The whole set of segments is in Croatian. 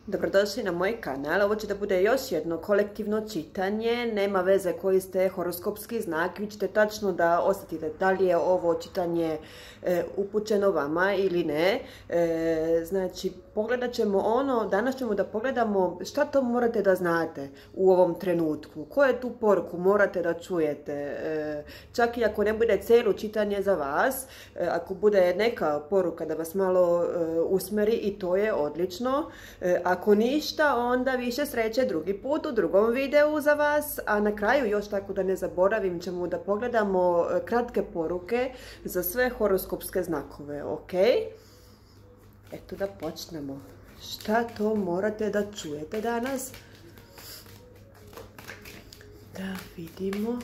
Dobrodošli na moj kanal. Ovo će da bude još jedno kolektivno čitanje. Nema veze koji ste horoskopski znak. Vi ćete tačno da osjetite da li je ovo čitanje upućeno vama ili ne. Znači, pogledat ćemo danas ćemo da pogledamo šta to morate da znate u ovom trenutku. Koju tu poruku morate da čujete. Čak i ako ne bude cijelo čitanje za vas, ako bude neka poruka da vas malo usmeri, i to je odlično. Ako ništa, onda više sreće drugi put u drugom videu za vas. A na kraju, još tako da ne zaboravim, ćemo da pogledamo kratke poruke za sve horoskopske znakove, ok? Eto da počnemo. Šta to morate da čujete danas? Da vidimo.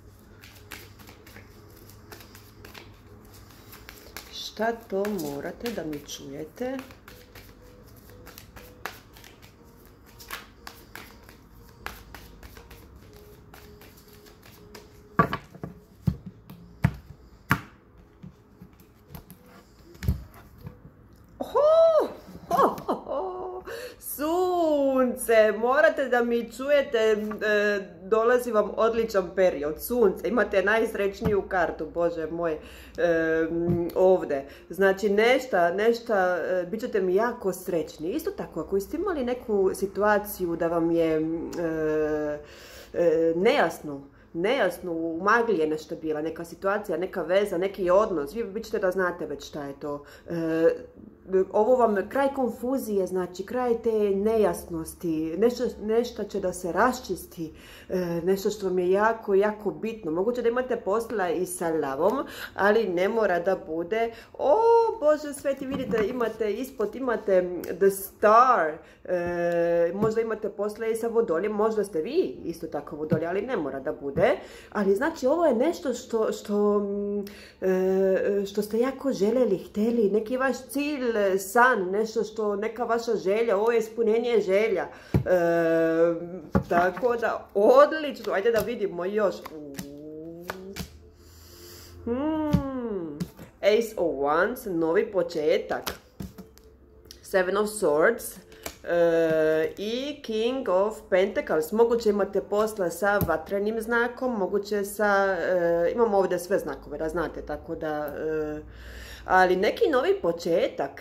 Šta to morate da mi čujete? Sunce, morate da mi čujete, dolazi vam odličan period. Sunce, imate najsrećniju kartu, Bože moj, ovdje. Znači nešta, bit ćete mi jako srećni. Isto tako, ako ste imali neku situaciju da vam je nejasno, u magli je nešto bila, neka situacija, neka veza, neki odnos, vi bit ćete da znate već šta je to. Ovo vam kraj konfuzije, znači kraj te nejasnosti, nešto će da se raščisti, nešto što vam je jako, jako bitno. Moguće da imate posla i sa lavom, ali ne mora da bude. O, Bože sveti, vidite, ispod imate the star, možda imate posla i sa vodoljem, možda ste vi isto tako vodolje, ali ne mora da bude. Ali znači ovo je nešto što ste jako željeli, htjeli, neki vaš cilj, san, nešto neka vaša želja, ovo je ispunjenje želja. Tako da, odlično, ajde da vidimo još. Ace of Wands, novi početak. Seven of Swords i King of Pentacles. Moguće imate posla sa vatrenim znakom, moguće sa, imamo ovdje sve znakove, da znate, tako da, ali neki novi početak,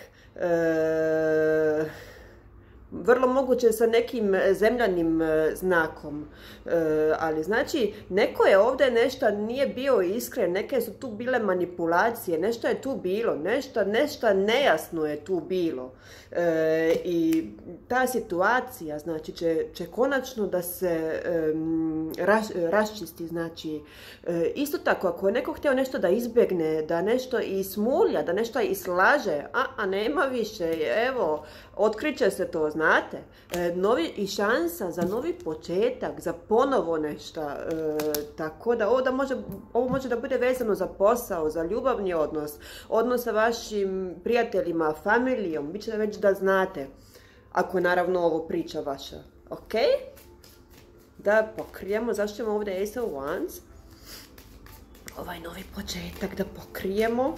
vrlo moguće sa nekim zemljanim znakom, ali znači neko je ovdje nešto nije bio iskren, neke su tu bile manipulacije, nešto je tu bilo, nešto nejasno je tu bilo, i ta situacija znači će konačno da se raščisti. Znači isto tako, ako je neko htio nešto da izbjegne, da nešto ismulja, da nešto islaže, a nema više, evo, otkriće se to, znate, i šansa za novi početak, za ponovo nešto, tako da ovo može da bude vezano za posao, za ljubavni odnos sa vašim prijateljima, familijom, bit će već da znate, ako naravno ovo priča vaša, ok? Da pokrijemo, zašto imamo ovdje Ace of Wands, ovaj novi početak da pokrijemo.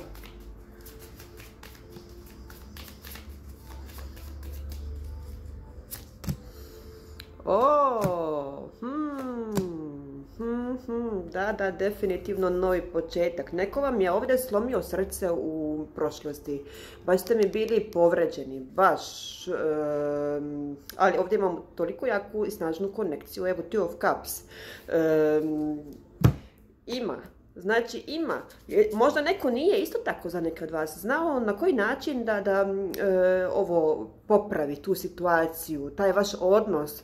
Da, definitivno novi početak. Neko vam je ovdje slomio srce u prošlosti. Baš ste mi bili povređeni, baš. Ali ovdje imamo toliko jaku i snažnu konekciju. Evo, Two of Cups. Znači ima, možda neko nije isto tako za neke od vas znao na koji način da ovo popravi tu situaciju, taj vaš odnos,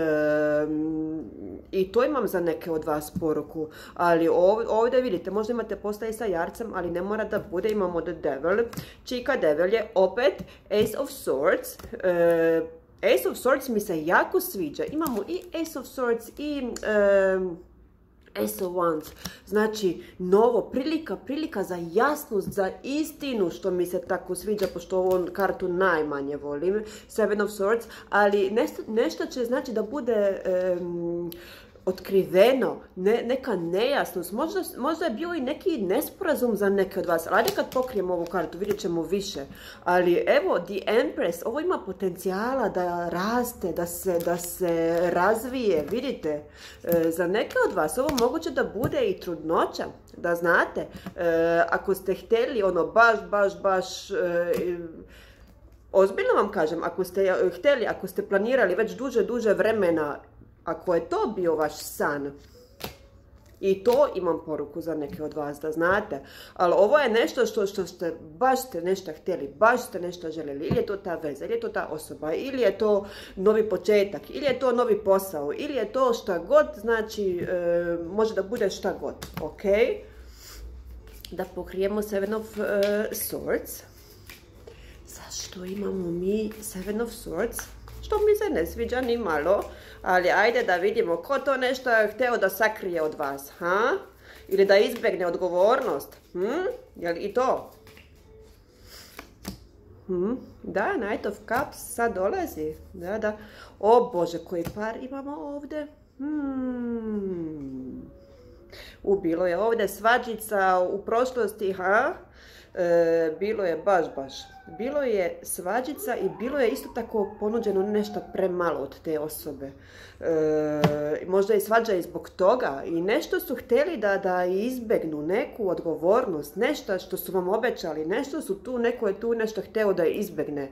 i to imam za neke od vas poruku, ali ovdje vidite, možda imate posla i sa jarcem, ali ne mora da bude, imamo The Devil, Čika Devil je opet Ace of Swords. Ace of Swords mi se jako sviđa, imamo i Ace of Swords i Ace of Wands, znači novo, prilika za jasnost, za istinu, što mi se tako sviđa, pošto ovu kartu najmanje volim, Seven of Swords, ali nešto će znači da bude otkriveno, neka nejasnost, možda je bio i neki nesporazum za neke od vas, ali ajde kad pokrijemo ovu kartu, vidjet ćemo više, ali evo, The Empress, ovo ima potencijala da raste, da se razvije, vidite, za neke od vas ovo moguće da bude i trudnoća, da znate, ako ste htjeli ono baš, ozbiljno vam kažem, ako ste htjeli, ako ste planirali već duže vremena, ako je to bio vaš san, i to imam poruku za neke od vas, da znate, ali ovo je nešto što ste, baš ste nešto htjeli, baš ste nešto željeli, ili je to ta veza, ili je to ta osoba, ili je to novi početak, ili je to novi posao, ili je to šta god, znači, može da bude šta god, ok? Da pokrijemo Seven of Swords. Zašto imamo mi Seven of Swords? Što mi se ne sviđa ni malo, ali ajde da vidimo ko to nešto je htio da sakrije od vas, ha? Ili da izbjegne odgovornost, je li i to? Da, Knight of Cups sad dolazi, da. O Bože, koji par imamo ovdje? Bilo je ovdje svađica u prošlosti, ha? Bilo je baš. Bilo je svađica i bilo je isto tako ponuđeno nešto premalo od te osobe. Možda i svađa i zbog toga. I nešto su htjeli da izbjegnu, neku odgovornost, nešto što su vam obećali, nešto su tu, neko je tu nešto htjeo da izbjegne.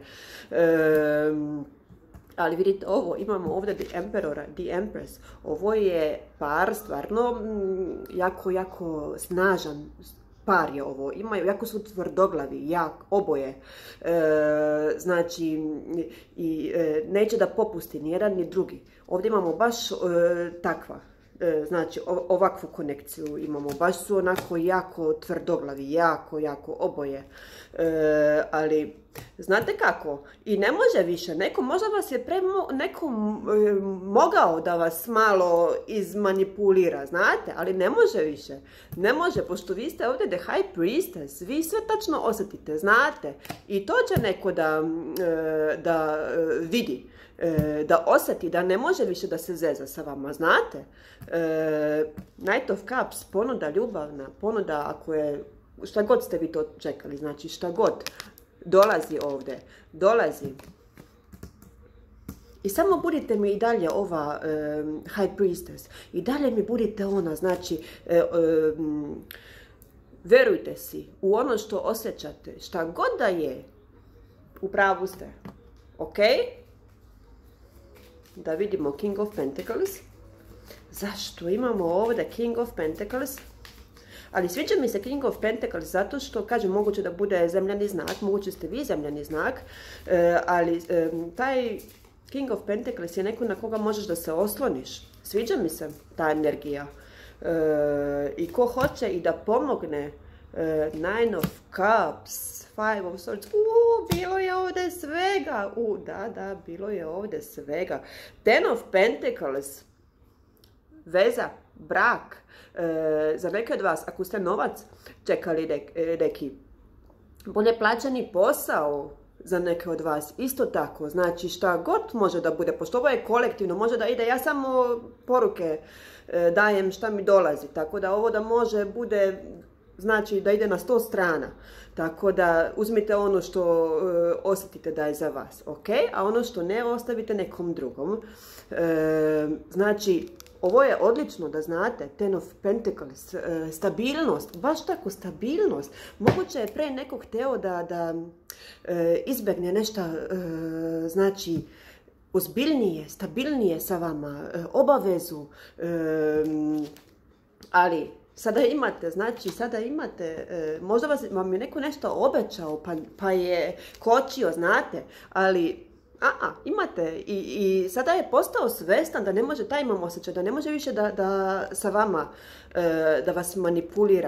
Ali vidite ovo, imamo ovdje The Emperora, The Empress. Ovo je par stvarno jako snažan par je ovo. Jako su tvrdoglavi, oboje. Znači, neće da popusti ni jedan ni drugi. Ovdje imamo baš takva. Znači, ovakvu konekciju imamo. Baš su onako jako tvrdoglavi, jako oboje. Ali, znate kako? I ne može više. Možda vas je neko mogao da vas malo izmanipulira, znate? Ali ne može više. Ne može, pošto vi ste ovdje The High Priestess. Vi sve tačno osjetite, znate? I to će neko da vidi. Da osjeti da ne može više da se zeza sa vama, znate? Knight of Cups, ponuda ljubavna, ponuda ako je, šta god ste vi to čekali, znači šta god, dolazi ovdje, dolazi. I samo budite mi i dalje ova High Priestess, i dalje mi budite ona, znači, verujte si u ono što osjećate, šta god da je, u pravu ste, ok? Da vidimo King of Pentacles. Zašto imamo ovdje King of Pentacles? Ali sviđa mi se King of Pentacles zato što, kažem, moguće da bude zemljani znak, moguće ste vi zemljani znak, ali taj King of Pentacles je neko na koga možeš da se osloniš. Sviđa mi se ta energija. I ko hoće i da pomogne, Nine of Cups, Five of Swords, bilo je ovdje svega, da, bilo je ovdje svega. Ten of Pentacles, veza, brak, za neke od vas, ako ste novac čekali neki bolje plaćeni posao, za neke od vas, isto tako, znači šta god može da bude, pošto ovo je kolektivno, može da ide, ja samo poruke dajem šta mi dolazi, tako da ovo da može bude, znači da ide na 100 strana, tako da uzmite ono što osjetite da je za vas, ok, a ono što ne ostavite nekom drugom. Znači, ovo je odlično da znate, Ten of Pentacles, stabilnost, baš tako stabilnost. Moguće je pre nekog hteo da izbjegne nešto, znači, ozbiljnije, stabilnije sa vama, obavezu, ali sada imate, znači, možda vam je neko nešto obećao, pa je kočio, znate, ali imate i sada je postao svestan da ne može, taj imam osjećaj, da ne može više da sa vama, da vas manipulira,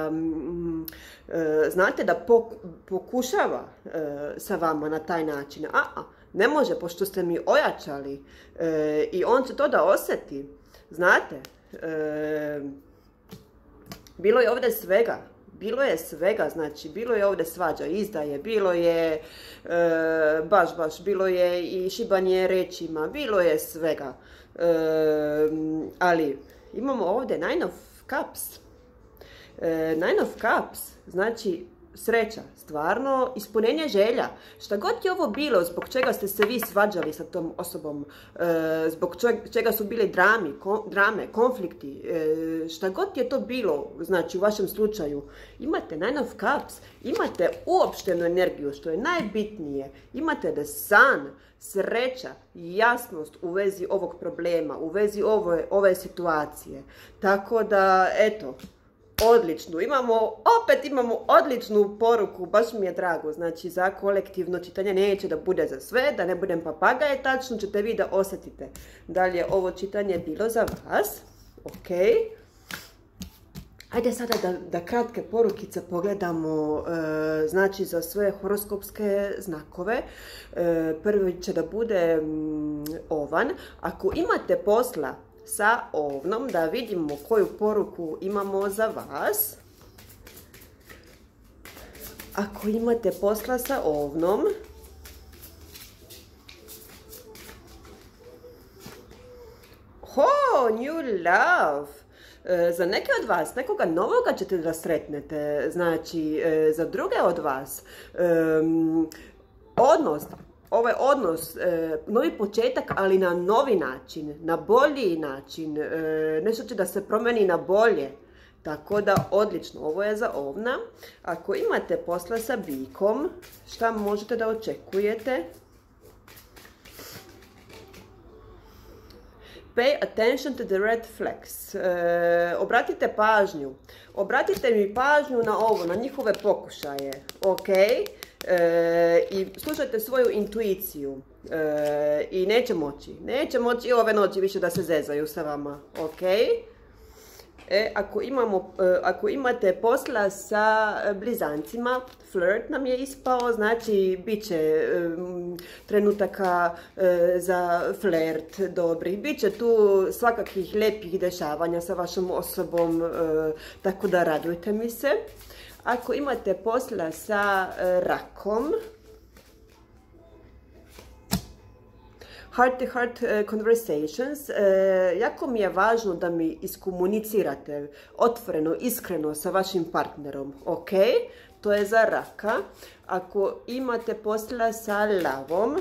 znate, da pokušava sa vama na taj način. Ne može, pošto ste mi ojačali i on će to da osjeti, znate. Bilo je ovdje svega, bilo je svega, znači, bilo je ovdje svađa, izdaje, bilo je baš, bilo je i šibanje rečima, bilo je svega. Ali imamo ovdje Nine of Cups. Nine of Cups, znači sreća, stvarno ispunjenje želja. Šta god je ovo bilo, zbog čega ste se vi svađali sa tom osobom, zbog čega su bile drame, konflikti, šta god je to bilo, znači u vašem slučaju, imate Nine of Cups, imate uopštenu energiju, što je najbitnije, imate the Sun, sreća, jasnost u vezi ovog problema, u vezi ove situacije. Tako da, eto, odličnu. Opet imamo odličnu poruku, baš mi je drago. Znači, za kolektivno čitanje neće da bude za sve, da ne budem papagaje, tačno ćete vi da osjetite da li je ovo čitanje bilo za vas. Ok. Ajde sada da kratke porukice pogledamo, znači za sve horoskopske znakove. Prvi će da bude Ovan. Ako imate posla sa Ovnom, da vidimo koju poruku imamo za vas. Ako imate posla sa Ovnom, new love. Za neke od vas, nekoga novoga ćete da sretnete, znači za druge od vas, ovaj odnos, novi početak, ali na novi način, na bolji način, nešto će da se promeni na bolje. Tako da, odlično, ovo je za Ovna. Ako imate posla sa Bikom, šta možete da očekujete? Pay attention to the red flags. Obratite pažnju. Obratite mi pažnju na ovo, na njihove pokušaje. Ok? I slušajte svoju intuiciju. I neće moći ove noći više da se zezaju sa vama. Ok? Ako imate posla sa blizancima, flirt nam je ispao, znači bit će trenutaka za flirt dobrih, bit će tu svakakvih lijepih dešavanja sa vašom osobom, tako da radujte mi se. Ako imate posla sa Rakom, heart to heart conversations, jako mi je važno da mi iskomunicirate otvoreno, iskreno sa vašim partnerom, ok? To je za Raka. Ako imate posla sa Lavom,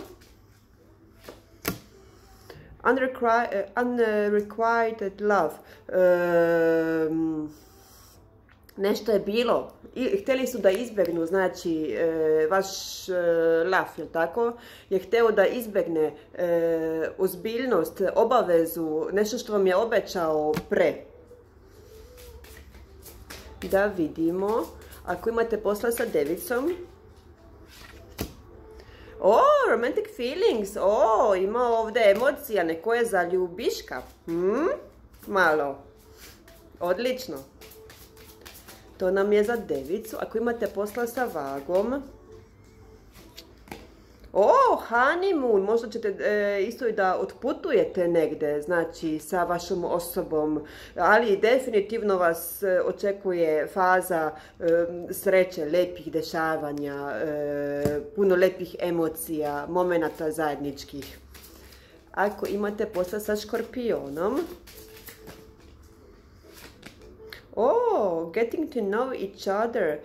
unrequited love, nešto je bilo, htjeli su da izbjegnu, znači vaš laf, jel tako, je htio da izbjegne ozbiljnost, obavezu, nešto što vam je obećao pre. Da vidimo, ako imate posla sa Devicom, romantic feelings, ima ovdje emocija, neko je zaljubiška, malo, odlično. To nam je za Devicu. Ako imate posla sa Vagom, honeymoon, možda ćete isto i da otputujete negdje, znači sa vašom osobom, ali definitivno vas očekuje faza sreće, lijepih dešavanja, puno lijepih emocija, momenata zajedničkih. Ako imate posla sa Škorpionom, getting to know each other.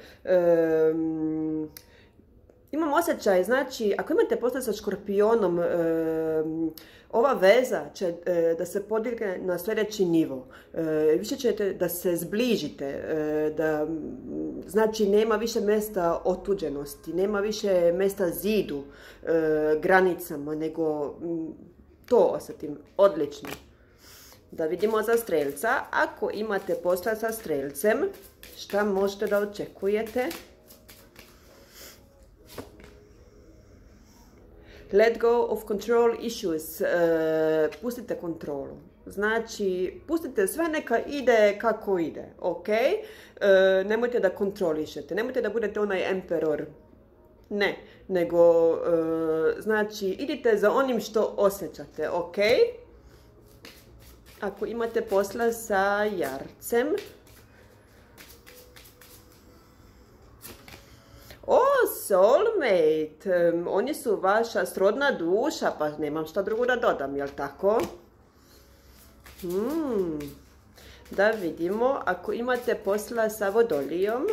Imam osjećaj, znači, ako imate posla sa Škorpionom, ova veza će da se podigne na sljedeći nivo. Više ćete da se zbližite, da, znači, nema više mjesta otuđenosti, nema više mjesta zidu, granicama, nego to osjetim odlično. Da vidimo za Strelca. Ako imate posla sa Strelcem, šta možete da očekujete? Let go of control issues. Pustite kontrolu. Znači, pustite sve, neka ide kako ide. Ok? Nemojte da kontrolišete. Nemojte da budete onaj emperor. Ne. Nego, znači, idite za onim što osjećate. Ok? Ako imate posla sa Jarcem, soulmate. Oni su vaša srodna duša, pa nemam šta drugo da dodam, jel tako? Da vidimo, ako imate posla sa Vodolijom.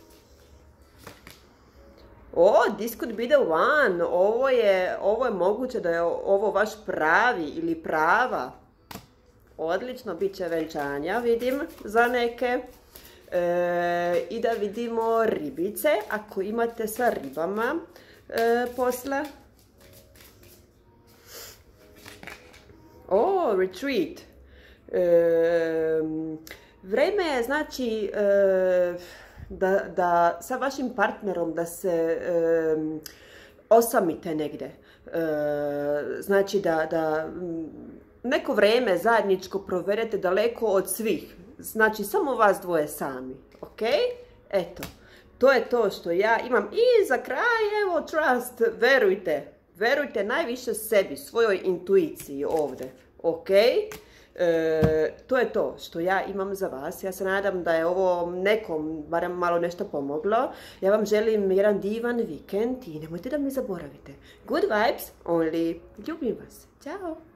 This could be the one. Ovo je moguće da je ovo vaš pravi ili prava. Odlično, bit će venčanja, vidim, za neke. I da vidimo ribice, ako imate sa ribama posla. Retreat. Vreme je, znači, da sa vašim partnerom da se osamite negdje. Znači da neko vrijeme zajedničko provedete daleko od svih. Znači samo vas dvoje sami. Ok? Eto. To je to što ja imam. I za kraj, evo, trust. Verujte. Verujte najviše sebi, svojoj intuiciji ovdje. Ok? To je to što ja imam za vas. Ja se nadam da je ovo nekom barem malo nešto pomoglo. Ja vam želim jedan divan vikend i nemojte da mi zaboravite. Good vibes only. Ljubim vas. Ćao.